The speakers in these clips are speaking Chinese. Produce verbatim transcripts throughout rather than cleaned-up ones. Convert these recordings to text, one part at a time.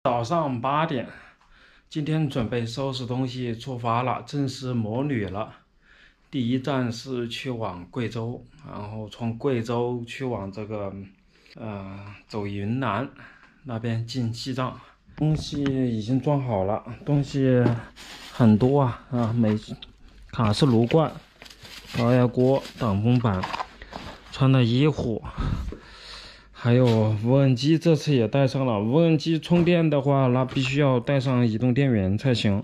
早上八点，今天准备收拾东西出发了，正式摩旅了。第一站是去往贵州，然后从贵州去往这个，呃，走云南那边进西藏。东西已经装好了，东西很多啊啊，每卡式炉罐、高压锅、挡风板、穿的衣服。 还有无人机，这次也带上了。无人机充电的话，那必须要带上移动电源才行。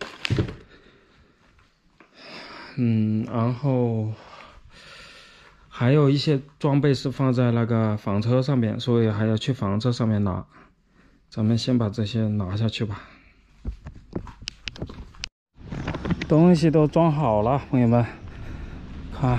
嗯，然后还有一些装备是放在那个房车上面，所以还要去房车上面拿。咱们先把这些拿下去吧。东西都装好了，朋友们，看。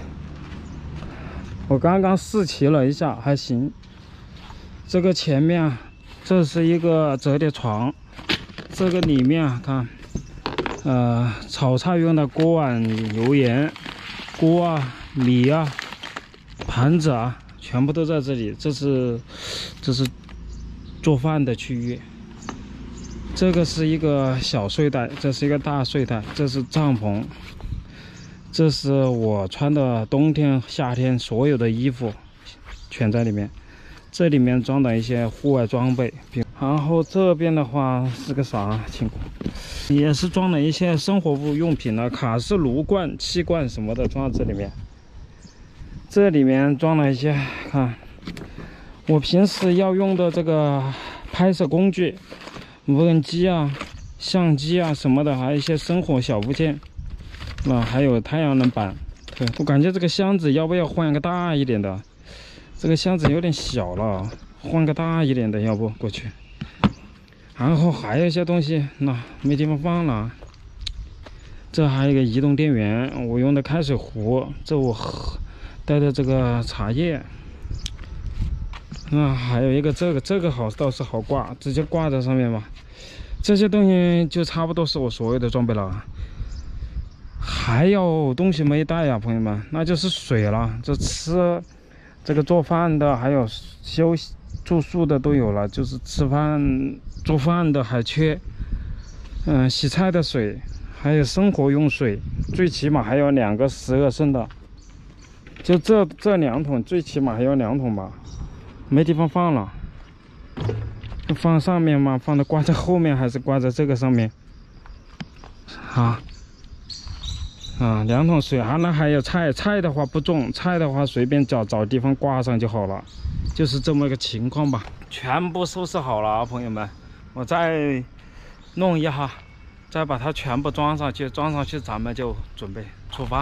我刚刚试骑了一下，还行。这个前面啊，这是一个折叠床，这个里面啊，看，呃，炒菜用的锅碗油盐、锅啊、米啊、盘子啊，全部都在这里。这是，这是做饭的区域。这个是一个小睡袋，这是一个大睡袋，这是帐篷。 这是我穿的冬天、夏天所有的衣服，全在里面。这里面装的一些户外装备，然后这边的话是个啥情况？也是装了一些生活物用品了，卡式炉罐、气罐什么的装在这里面。这里面装了一些，看，我平时要用的这个拍摄工具，无人机啊、相机啊什么的，还有一些生活小物件。 那还有太阳能板，对，我感觉这个箱子要不要换个大一点的？这个箱子有点小了，换个大一点的，要不过去。然后还有一些东西，那没地方放了。这还有一个移动电源，我用的开水壶，这我喝带的这个茶叶。那还有一个这个，这个好倒是好挂，直接挂在上面吧。这些东西就差不多是我所有的装备了。 还有东西没带呀，朋友们，那就是水了。这吃，这个做饭的，还有休息住宿的都有了，就是吃饭做饭的还缺，嗯、呃，洗菜的水，还有生活用水，最起码还有两个十二升的，就这这两桶，最起码还有两桶吧，没地方放了，放上面吗？放的挂在后面还是挂在这个上面？啊。 啊，两桶水，还那还有菜，菜的话不重，菜的话随便找找地方挂上就好了，就是这么个情况吧。全部收拾好了啊，朋友们，我再弄一下，再把它全部装上去，装上去咱们就准备出发。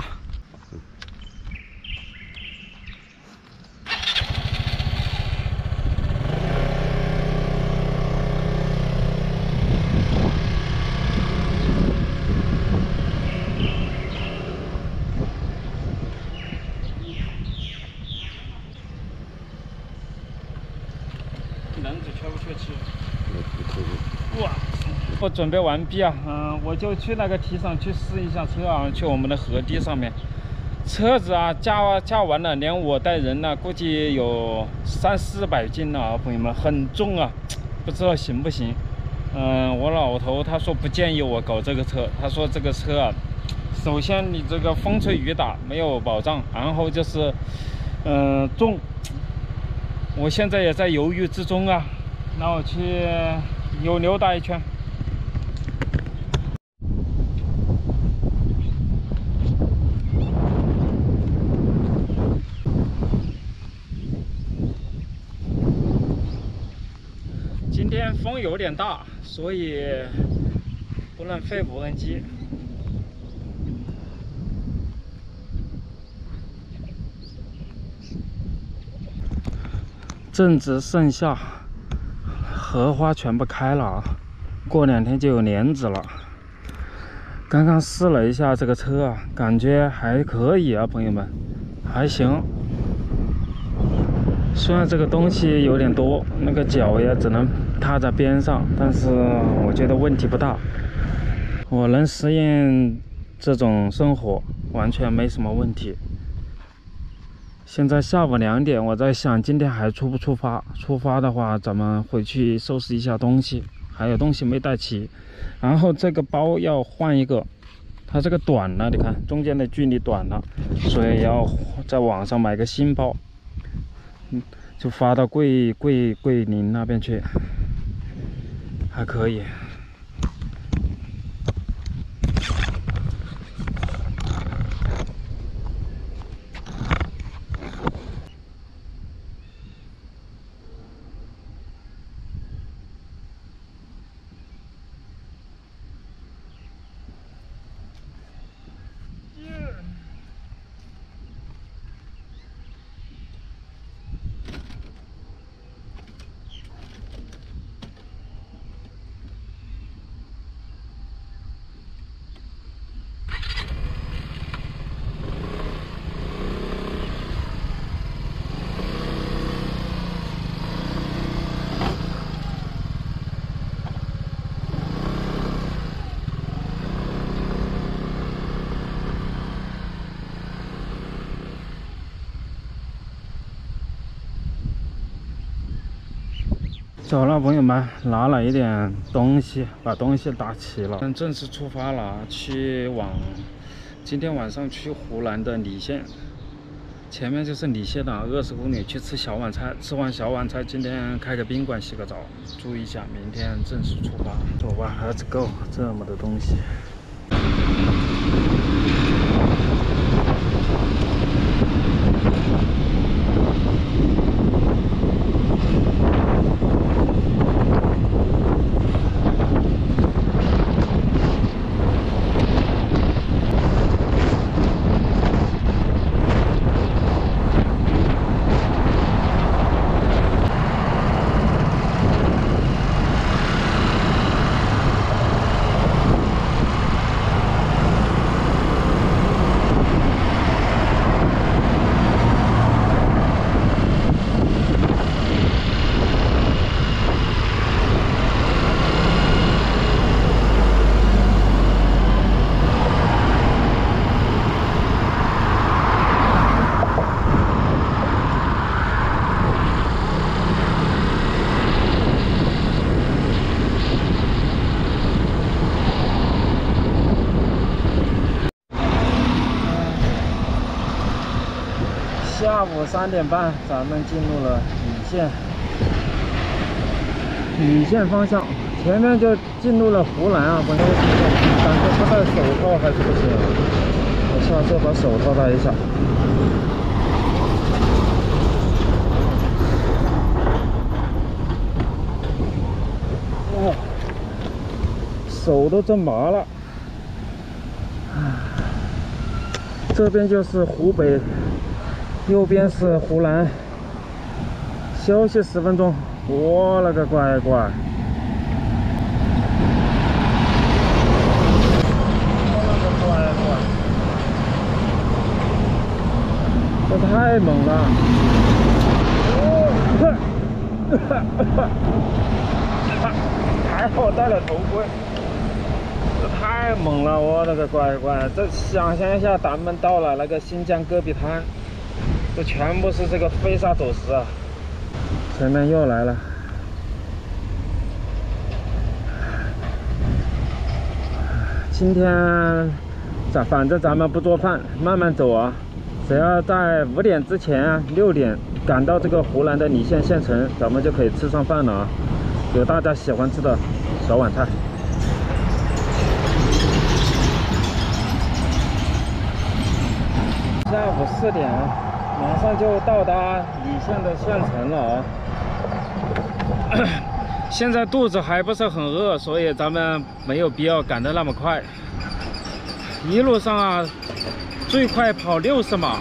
轮子缺不缺气？哇！我准备完毕啊，嗯，我就去那个提上去试一下车啊，去我们的河堤上面。车子啊，加加完了，连我带人呢，估计有三四百斤了啊，朋友们，很重啊，不知道行不行。嗯，我老头他说不建议我搞这个车，他说这个车啊，首先你这个风吹雨打没有保障，然后就是，嗯，重。 我现在也在犹豫之中啊，那我去又溜达一圈。今天风有点大，所以不能飞无人机。 正值盛夏，荷花全部开了啊！过两天就有莲子了。刚刚试了一下这个车啊，感觉还可以啊，朋友们，还行。虽然这个东西有点多，那个脚也只能踏在边上，但是我觉得问题不大。我能适应这种生活，完全没什么问题。 现在下午两点，我在想今天还出不出发？出发的话，咱们回去收拾一下东西，还有东西没带齐。然后这个包要换一个，它这个短了，你看中间的距离短了，所以要在网上买个新包。嗯，就发到桂桂桂林那边去，还可以。走了，朋友们，拿了一点东西，把东西打齐了，正式出发了，去往今天晚上去湖南的澧县，前面就是澧县的二十公里，去吃小碗菜，吃完小碗菜，今天开个宾馆洗个澡，注意一下，明天正式出发，走吧 ，Let's go， 这么多东西。下午三点半，咱们进入了澧县，澧县方向，前面就进入了湖南啊！本来感觉不戴手套还是不行，我下车把手套戴一下。哦，手都震麻了。这边就是湖北。右边是湖南，休息十分钟。我勒个乖乖！我勒个乖乖！这太猛了！还好戴了头盔，这太猛了！我勒个乖乖！这想象一下，咱们到了那个新疆戈壁滩。这全部是这个飞沙走石啊！前面又来了，今天咱反正咱们不做饭，慢慢走啊。只要在五点之前，六点赶到这个湖南的澧县县城，咱们就可以吃上饭了啊！有大家喜欢吃的小碗菜。下午四点。马上就到达澧县的县城了啊！现在肚子还不是很饿，所以咱们没有必要赶得那么快。一路上啊，最快跑六十码，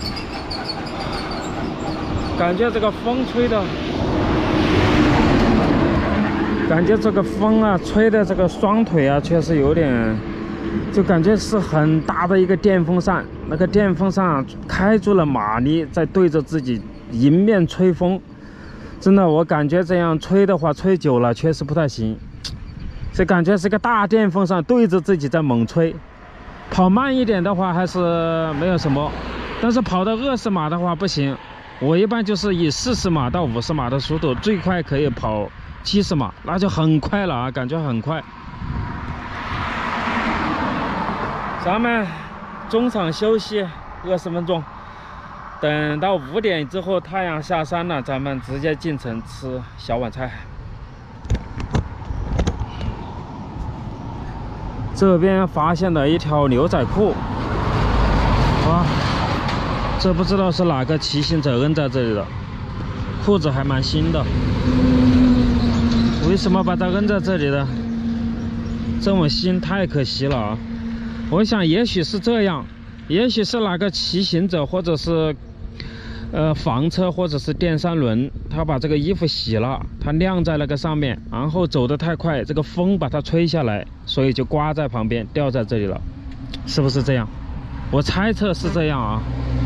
感觉这个风吹的，感觉这个风啊吹的这个双腿啊，确实有点。就感觉是很大的一个电风扇，那个电风扇开足了马力，在对着自己迎面吹风。真的，我感觉这样吹的话，吹久了确实不太行。这感觉是个大电风扇对着自己在猛吹。跑慢一点的话还是没有什么， 但是跑到二十码的话不行，我一般就是以四十码到五十码的速度，最快可以跑七十码，那就很快了啊，感觉很快。咱们中场休息二十分钟，等到五点之后太阳下山了，咱们直接进城吃小碗菜。这边发现了一条牛仔裤，啊，这不知道是哪个骑行者扔在这里的，裤子还蛮新的。为什么把它扔在这里的？这么新，太可惜了啊！我想也许是这样，也许是哪个骑行者或者是呃房车或者是电三轮，他把这个衣服洗了，他晾在那个上面，然后走得太快，这个风把它吹下来，所以就刮在旁边掉在这里了，是不是这样？我猜测是这样啊。